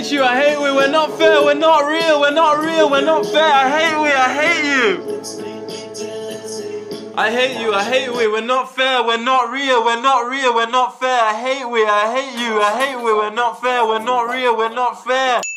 hate you, I hate we, we're not fair, we're not real, we're not real, we're not fair, I hate we, I hate you. I hate you, I hate we, we're not fair, we're not real, we're not real, we're not fair, I hate we, I hate you, I hate we, we're not fair, we're not real, we're not fair.